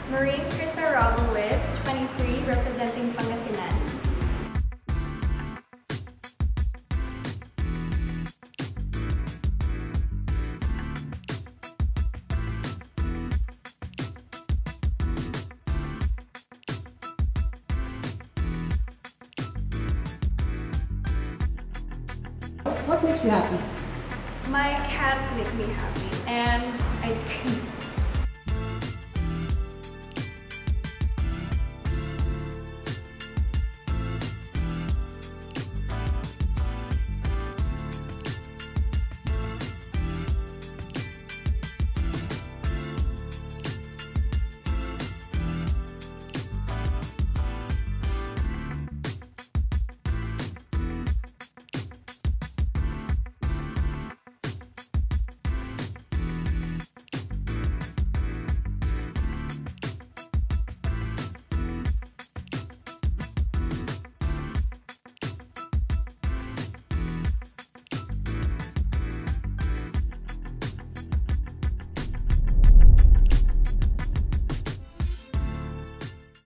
Maureen, Christa, Wroblewitz, 23, representing Pangasinan. What makes you happy? My cats make me happy, and ice cream.